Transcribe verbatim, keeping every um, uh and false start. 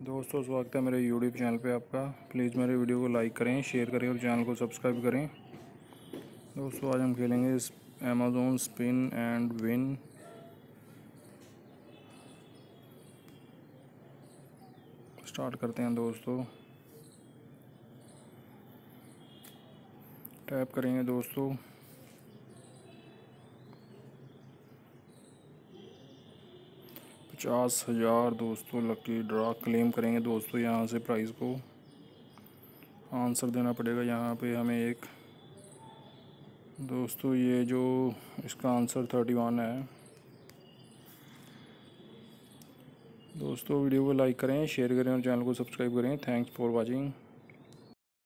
दोस्तों स्वागत है मेरे यूट्यूब चैनल पे आपका। प्लीज़ मेरे वीडियो को लाइक करें, शेयर करें और चैनल को सब्सक्राइब करें। दोस्तों आज हम खेलेंगे इस Amazon spin and win. Start करते हैं दोस्तों। टैप करेंगे दोस्तों। पचास हज़ार दोस्तों लकी ड्रा क्लेम करेंगे दोस्तों। यहाँ से प्राइस को आंसर देना पड़ेगा। यहाँ पे हमें एक दोस्तों ये जो इसका आंसर थर्टी वन है। दोस्तों वीडियो को लाइक करें, शेयर करें और चैनल को सब्सक्राइब करें। Thanks for watching.